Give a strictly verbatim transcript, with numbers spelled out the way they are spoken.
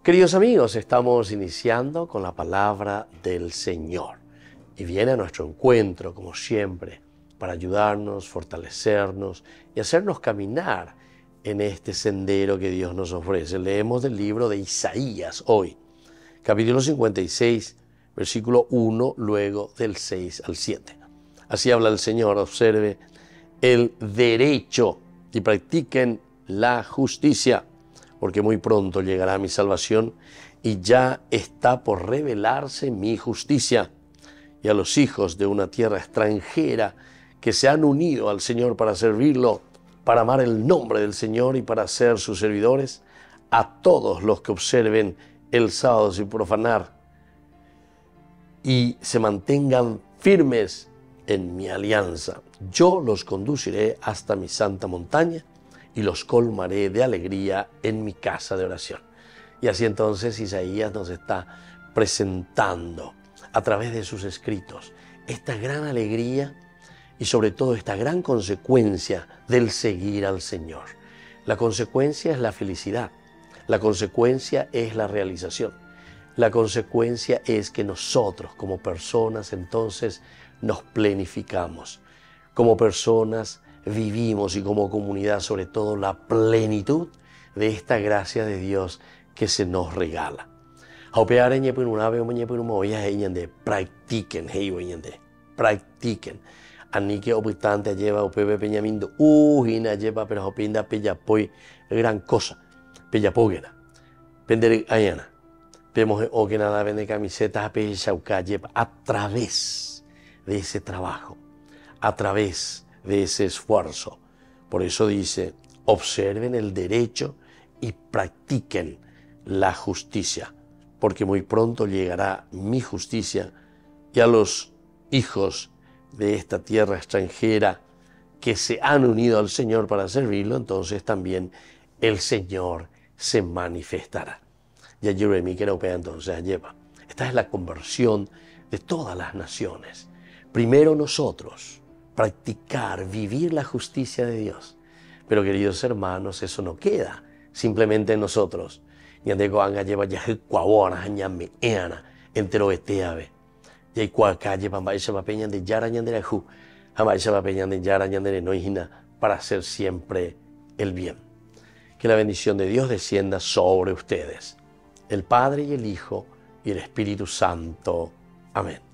Queridos amigos, estamos iniciando con la palabra del Señor y viene a nuestro encuentro, como siempre, para ayudarnos, fortalecernos y hacernos caminar en este sendero que Dios nos ofrece. Leemos del libro de Isaías hoy, capítulo cincuenta y seis, versículo uno, luego del seis al siete. Así habla el Señor: observe el derecho y practiquen la justicia, porque muy pronto llegará mi salvación y ya está por revelarse mi justicia. Y a los hijos de una tierra extranjera que se han unido al Señor para servirlo, para amar el nombre del Señor y para ser sus servidores, a todos los que observen el sábado sin profanar y se mantengan firmes en mi alianza, yo los conduciré hasta mi santa montaña y los colmaré de alegría en mi casa de oración. Y así entonces Isaías nos está presentando a través de sus escritos esta gran alegría y sobre todo esta gran consecuencia del seguir al Señor. La consecuencia es la felicidad, la consecuencia es la realización, la consecuencia es que nosotros como personas entonces nos plenificamos, como personas vivimos y como comunidad sobre todo la plenitud de esta gracia de Dios que se nos regala. Practiquen, practiquen. Anike obstante lleva upebe peñamindo uhina lleva pero opinda pellapoy gran cosa pellapogena pender ayana vemos o que nada vende camisetas a través de ese trabajo, a través de ese esfuerzo. Por eso dice: observen el derecho y practiquen la justicia, porque muy pronto llegará mi justicia y a los hijos de esta tierra extranjera que se han unido al Señor para servirlo, entonces también el Señor se manifestará. Y allí entonces lleva. Esta es la conversión de todas las naciones. Primero nosotros, practicar, vivir la justicia de Dios. Pero queridos hermanos, eso no queda simplemente en nosotros. Entero eteave. Y para hacer siempre el bien. Que la bendición de Dios descienda sobre ustedes, el Padre y el Hijo y el Espíritu Santo. Amén.